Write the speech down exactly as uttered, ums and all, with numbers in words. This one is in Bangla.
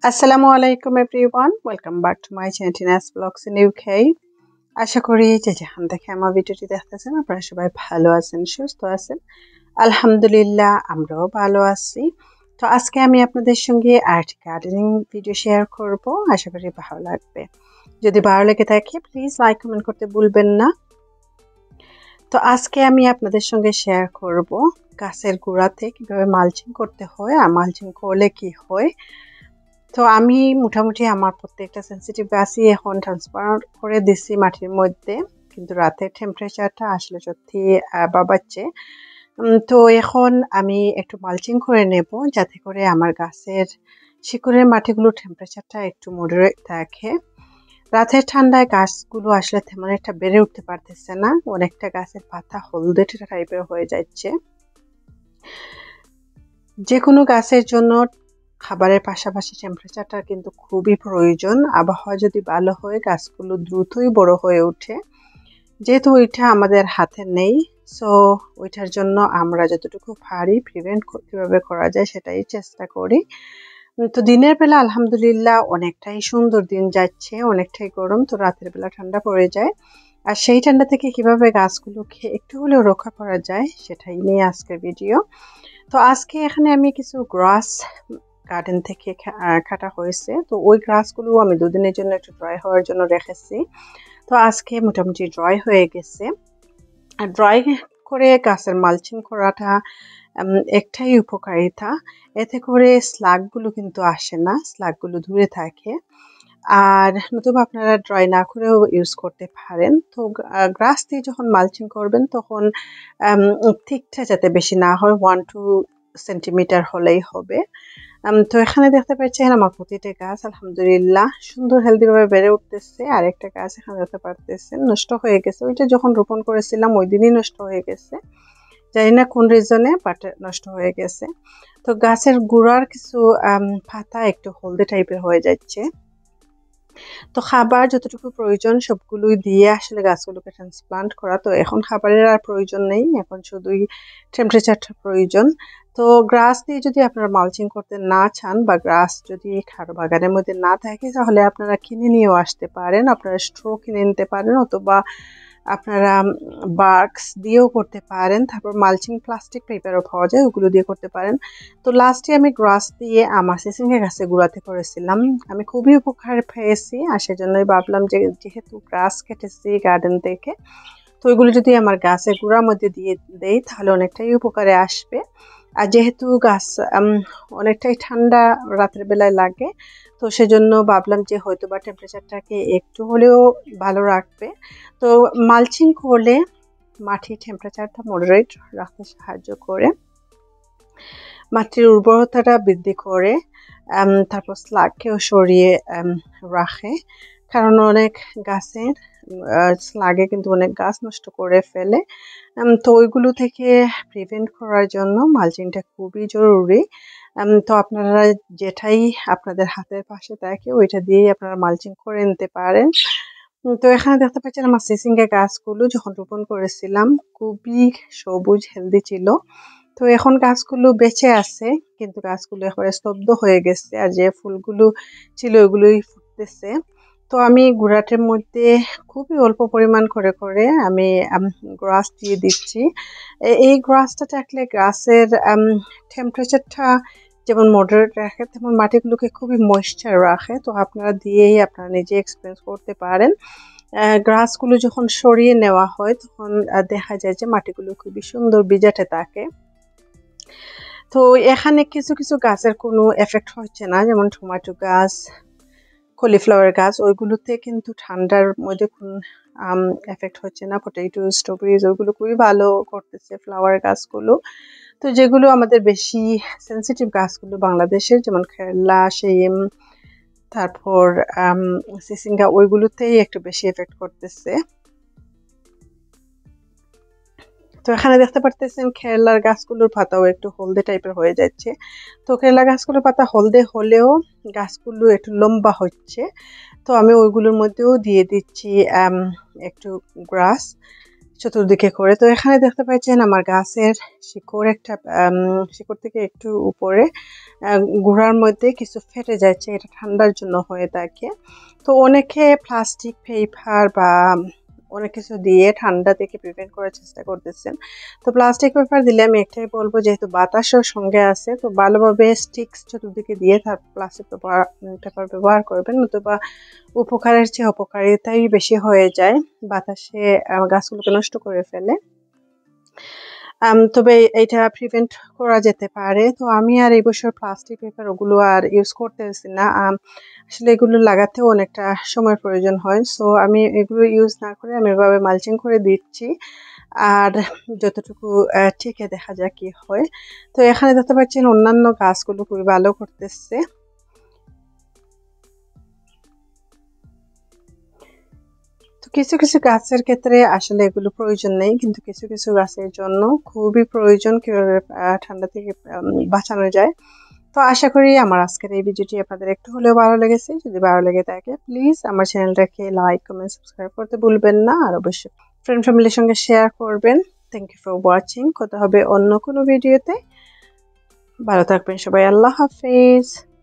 আসসালামু আলাইকুম everyone, welcome back to my channel Tina's vlogs in UK. আশা করি যে যেখান থেকে আমার ভিডিওটি দেখতেছেন আপনারা সবাই ভালো আছেন, সুস্থ আছেন। আলহামদুলিল্লাহ, আমরাও ভালো আছি। তো আজকে আমি আপনাদের সঙ্গে আর্ট গার্ডেনিং ভিডিও শেয়ার করব, আশা করি ভালো লাগবে। যদি ভালো লেগে থাকে প্লিজ লাইক কমেন্ট করতে ভুলবেন না। তো আজকে আমি আপনাদের সঙ্গে শেয়ার করব গাছের গোড়াতে কিভাবে মালচিং করতে হয় আর মালচিং করলে কি হয়। তো আমি মোটামুটি আমার প্রত্যেকটা সেন্সিটিভ গাছই এখন ট্রান্সফার করে দিচ্ছি মাটির মধ্যে, কিন্তু রাতের টেম্পারেচারটা আসলে সত্যি বাবাচ্ছে। তো এখন আমি একটু মালচিং করে নেব যাতে করে আমার গাছের শিকড়ের মাটিগুলো টেম্পারেচারটা একটু মডারেট থাকে। রাতের ঠান্ডায় গাছগুলো আসলে তেমন একটা বেড়ে উঠতে পারতেছে না, অনেকটা গাছের পাতা হলদে টাইপের হয়ে যাচ্ছে। যে কোনো গাছের জন্য খাবারের পাশাপাশি টেম্পারেচারটা কিন্তু খুবই প্রয়োজন। আবহাওয়া যদি ভালো হয় গাছগুলো দ্রুতই বড় হয়ে ওঠে, যেহেতু ওইটা আমাদের হাতে নেই। সো ওইটার জন্য আমরা যতটুকু পারি প্রিভেন্ট কীভাবে করা যায় সেটাই চেষ্টা করি। তো দিনের বেলা আলহামদুলিল্লাহ অনেকটাই সুন্দর দিন যাচ্ছে, অনেকটাই গরম, তো রাতের বেলা ঠান্ডা পড়ে যায়। আর সেই ঠান্ডা থেকে কিভাবে গাছগুলোকে একটু হলেও রক্ষা করা যায় সেটাই নিয়ে আজকের ভিডিও। তো আজকে এখানে আমি কিছু গ্রাস গার্ডেন থেকে কাটা হয়েছে, তো ওই গ্রাসগুলো আমি দুদিনের জন্য একটু ড্রাই হওয়ার জন্য রেখেছি। তো আজকে মোটামুটি ড্রাই হয়ে গেছে। আর ড্রাই করে গাছের মালচিং করাটা একটাই উপকারিতা, এতে করে স্লাগগুলো কিন্তু আসে না, স্লাগগুলো দূরে থাকে। আর নতুবা আপনারা ড্রাই না করেও ইউজ করতে পারেন। তো গ্রাস দিয়ে যখন মালচিং করবেন তখন থিকটা যাতে বেশি না হয়, ওয়ান টু সেন্টিমিটার হলেই হবে। তো এখানে দেখতে পাচ্ছেন আমার প্রতিটা গাছ আলহামদুলিল্লাহ সুন্দর হেলদিভাবে বেড়ে উঠতেছে। আর একটা গাছ এখানে দেখতে পারতেছেন নষ্ট হয়ে গেছে, ওইটা যখন রোপণ করেছিলাম ওই দিনই নষ্ট হয়ে গেছে, জানি না কোন রিজনে, বাট নষ্ট হয়ে গেছে। তো গাছের গোড়ার কিছু পাতা একটু হলদে টাইপের হয়ে যাচ্ছে। তো খাবার যতটুকু প্রয়োজন সবগুলোই দিয়ে আসলে গাছগুলোকে ট্রান্সপ্লান্ট করা, তো এখন খাবারের আর প্রয়োজন নেই, এখন শুধুই টেম্পারেচারটা প্রয়োজন। তো গ্রাস দিয়ে যদি আপনারা মালচিং করতে না চান বা গ্রাস যদি কারো বাগানের মধ্যে না থাকে তাহলে আপনারা কিনে নিয়েও আসতে পারেন, আপনারা স্ট্রো কিনে নিতে পারেন, অথবা আপনারা বার্কস দিয়েও করতে পারেন। তারপর মালচিং প্লাস্টিক পেপারও পাওয়া যায়, ওগুলো দিয়ে করতে পারেন। তো লাস্টে আমি গ্রাস দিয়ে আমার সিসিঙ্গা গাছে গুঁড়াতে করেছিলাম, আমি খুবই উপকার পেয়েছি। আর সেজন্যই ভাবলাম যে যেহেতু গ্রাস কেটেছি গার্ডেন থেকে, তো ওইগুলো যদি আমার গাছের গুঁড়ার মধ্যে দিয়ে দেই তাহলে অনেকটাই উপকারে আসবে। আর যেহেতু গাছ অনেকটাই ঠান্ডা রাতের বেলায় লাগে, তো সেজন্য ভাবলাম যে হয়তো বা টেম্পারেচারটাকে একটু হলেও ভালো রাখবে। তো মালচিং করলে মাটির টেম্পারেচারটা মডারেট রাখতে সাহায্য করে, মাটির উর্বরতাটা বৃদ্ধি করে, তারপর স্লাগকেও সরিয়ে রাখে। কারণ অনেক গাছের স্লাগে কিন্তু অনেক গাছ নষ্ট করে ফেলে, তো ওইগুলো থেকে প্রিভেন্ট করার জন্য মালচিংটা খুবই জরুরি। তো আপনারা যেটাই আপনাদের হাতের পাশে থাকে ওইটা দিয়েই আপনারা মালচিং করে নিতে পারেন। তো এখানে দেখতে পাচ্ছেন আমার সিসিঙ্গা গাছগুলো যখন রোপণ করেছিলাম খুবই সবুজ হেলদি ছিল। তো এখন গাছগুলো বেঁচে আছে, কিন্তু গাছগুলো এখন স্তব্ধ হয়ে গেছে, আর যে ফুলগুলো ছিল ওগুলোই ফুটতেছে। তো আমি গুঁড়াটের মধ্যে খুবই অল্প পরিমাণ করে করে আমি গ্রাস দিয়ে দিচ্ছি। এই গ্রাসটা থাকলে গাছের টেম্পারেচারটা যেমন মডারেট রাখে তেমন মাটিগুলোকে খুবই ময়েশ্চার রাখে। তো আপনারা দিয়েই আপনারা নিজে এক্সপিরিয়েন্স করতে পারেন। গ্রাসগুলো যখন সরিয়ে নেওয়া হয় তখন দেখা যায় যে মাটিগুলো খুবই সুন্দর বিজাটে থাকে। তো এখানে কিছু কিছু গাছের কোনো এফেক্ট হচ্ছে না, যেমন টমেটো গাছ, কলিফ্লাওয়ার গাছ, ওইগুলোতে কিন্তু ঠান্ডার মধ্যে কোন এফেক্ট হচ্ছে না। পটেটো, স্ট্রবেরিজ ওইগুলো খুবই ভালো করতেছে ফ্লাওয়ার গাছগুলো। তো যেগুলো আমাদের বেশি সেন্সিটিভ গাছগুলো বাংলাদেশের, যেমন কেরলা, শিম, তারপর সিসিঙ্গা, ওইগুলোতেই একটু বেশি এফেক্ট করতেছে। তো এখানে দেখতে পারতেছেন কেরলার গাছগুলোর পাতাও একটু হলদে টাইপের হয়ে যাচ্ছে। তো কেরলা গাছগুলোর পাতা হলদে হলেও গাছগুলো একটু লম্বা হচ্ছে, তো আমি ওইগুলোর মধ্যেও দিয়ে দিচ্ছি একটু গ্রাস। চতুর্দিকে করে। তো এখানে দেখতে পাচ্ছেন আমার গাছের শিকড় একটা শিকড় থেকে একটু উপরে গোড়ার মধ্যে কিছু ফেটে যাচ্ছে, এটা ঠান্ডার জন্য হয়ে থাকে। তো অনেকে প্লাস্টিক পেপার বা অনেক কিছু দিয়ে ঠান্ডা থেকে প্রিভেন্ট করার চেষ্টা করতেছেন। তো প্লাস্টিক পেপার দিলে আমি একটাই বলবো, যেহেতু বাতাসও সঙ্গে আছে, তো ভালোভাবে স্টিক্স চতুর্দিকে দিয়ে তার প্লাস্টিক পেপার পেপার ব্যবহার করবেন, নতুবা উপকারের চেয়ে অপকারিতাই বেশি হয়ে যায়, বাতাসে গাছগুলোকে নষ্ট করে ফেলে। তবে এটা প্রিভেন্ট করা যেতে পারে। তো আমি আর এই বছর প্লাস্টিক পেপার ওগুলো আর ইউজ করতেছি না, আসলে এগুলো লাগাতেও অনেকটা সময় প্রয়োজন হয়। সো আমি এগুলো ইউজ না করে আমি এভাবে মালচিং করে দিচ্ছি, আর যতটুকু ঠিকই দেখা যাক কি হয়। তো এখানে দেখতে পাচ্ছেন অন্যান্য গাছগুলো খুবই ভালো করতেছে। তো কিছু কিছু গাছের ক্ষেত্রে আসলে এগুলো প্রয়োজন নেই, কিন্তু কিছু কিছু গাছের জন্য খুবই প্রয়োজন কিভাবে ঠান্ডা থেকে বাঁচানো যায়। তো আশা করি আমার আজকের এই ভিডিওটি আপনাদের একটু হলেও ভালো লেগেছে। যদি ভালো লেগে থাকে প্লিজ আমার চ্যানেলটাকে লাইক কমেন্ট সাবস্ক্রাইব করতে ভুলবেন না, আর অবশ্যই ফ্রেন্ড ফ্যামিলির সঙ্গে শেয়ার করবেন। Thank you for watching. কথা হবে অন্য কোনো ভিডিওতে। ভালো থাকবেন সবাই। আল্লাহ হাফেজ।